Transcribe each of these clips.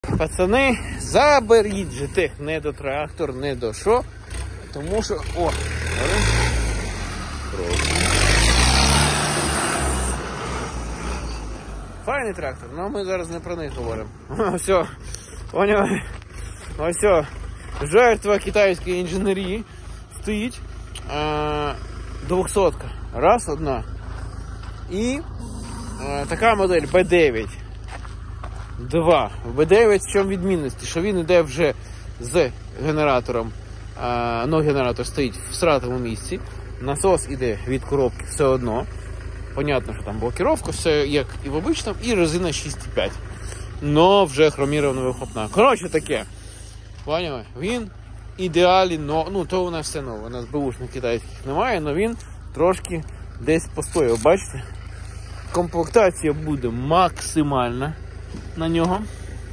Пацани, заберіть же тих недотрактор, не до що, тому що... О! Файний трактор, але ми зараз не про них говоримо. Все, поняли? Ось, жертва китайської інженерії стоїть 200-ка. Раз, одна. І така модель B9. Два. B9 в чому відмінності? Що він йде вже з генератором, генератор стоїть в сратому місці, насос іде від коробки все одно. Понятно, що там блокировка, все як і в обичному, і резина 6,5. Но вже хромірована вихлопна. Коротше таке. Поняли? Він ідеалі, то у нас все нове. У нас бушних китайських немає, але він трошки десь постояв. Бачите? Комплектація буде максимальна на нього.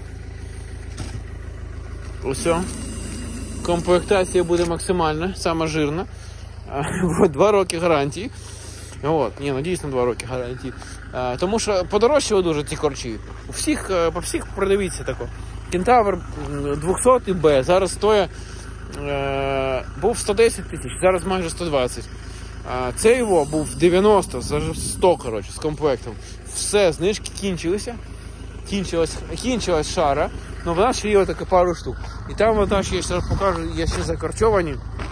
Ось. Комплектація буде максимальна, сама жирна. 2 роки гарантії. Дійсно 2 роки гарантії. Тому що подорожчали дуже ці корчі. По всіх продивіться тако. Кентавр 200Б зараз стоїть, був 110 тисяч, зараз майже 120. Цей його був 90, за 100, коротше, з комплектом. Все, знижки кінчилися. Кінчилась шара, але в нас ще є отаке пару штук. І там вона ще, я зараз покажу, є ще закорчовані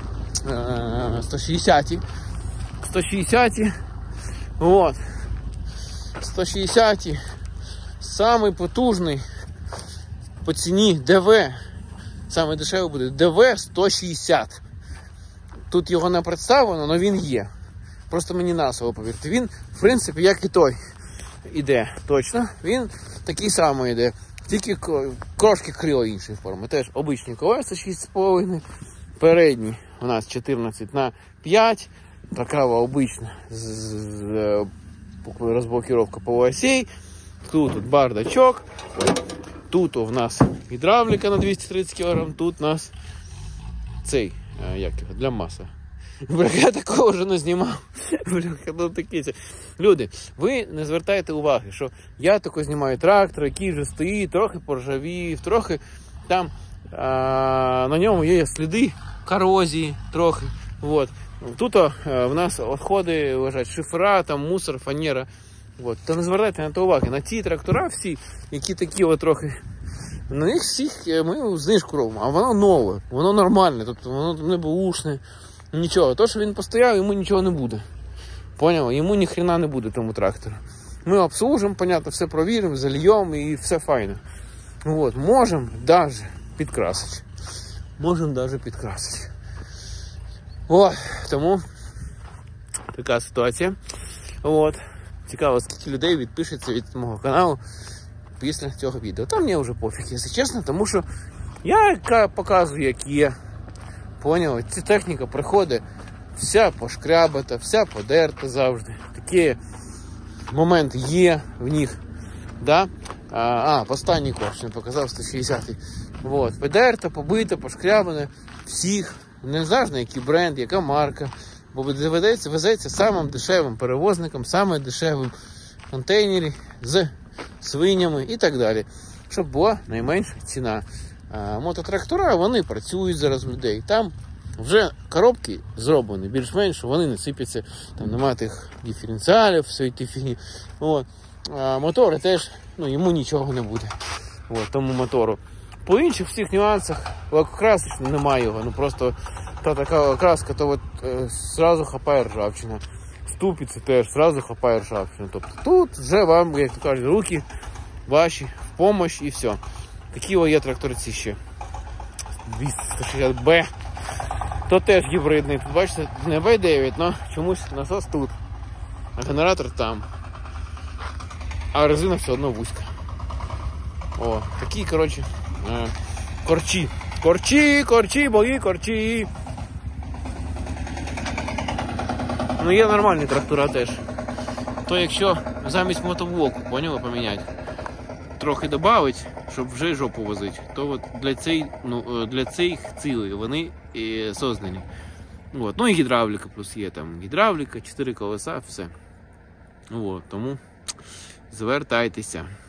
160-ті. 160-ті. 160-ті. Самий потужний по ціні ДВ. Саме дешевий буде ДВ 160. Тут його не представлено, але він є. Просто мені на слово повірте. Він, в принципі, як і той іде. Точно. Він такий самий іде. Тільки трошки крила іншої форми. Теж обичні колеса 6,5. Передні у нас 14/5. Така обична розблокировка по осей. Тут бардачок. Тут у нас гідравліка на 230 кг. Тут у нас цей, для маса. Я такого вже не знімав. Люди, ви не звертайте уваги, що я тако знімаю трактор, який вже стоїть, трохи поржавів, трохи там на ньому є сліди корозії, трохи. Тут в нас відходи лежать, шифера, там мусор, фанера. То не звертайте на то уваги. На ці трактора всі, які такі трохи, на них всіх ми знижку робимо, а воно нове, воно нормальне, тобто воно не бушне, нічого. То, що він постояв, йому нічого не буде. Поняли? Йому ні хрена не буде тому трактору. Ми обслужимо, понятно, все провіримо, зальємо і все файно. Можемо навіть підкрасити. Тому така ситуація. Цікаво, скільки людей відпишеться від мого каналу після цього відео. Там мені вже пофіг, якщо чесно, тому що я показую, як є. Поняли? Ця техніка приходить вся пошкрябата, вся подерта завжди. Такі моменти є в них. Да? Останній корч не показав 160-й. Подерта, побита, пошкрябана всіх. Не знаєш, на який бренд, яка марка. Бо везеться самим дешевим перевозником, самим дешевим контейнері з свинями і так далі. Щоб була найменша ціна. Мототрактора, вони працюють зараз в людей. Там вже коробки зроблені більш-менш, вони не сипляться, там немає тих диференціалів, всієї ті фігні. Мотори теж, йому нічого не буде. Тому мотору. По інших всіх нюансах, лакокрасочно немає його, просто та така окраска, то зразу хапає ржавчина. Ступиці теж зразу хапає ржавчина. Тобто тут вже вам, як то кажуть, руки ваші в допомогу і все. Такі є тракторці ще. 260Б. То теж гібридний. Тут бачите, не B9, але чомусь насос тут. А генератор там. А резина все одно вузька. Такі, коротше, корчі. Бої корчі. Є нормальні трактора теж. То якщо замість мотоблоку, поняли, поміняти, трохи додавить, щоб вже жопу возити, то для цих цілей вони создані. І гідравліка плюс є там. Гідравліка, 4 колеса, все. Тому звертайтеся.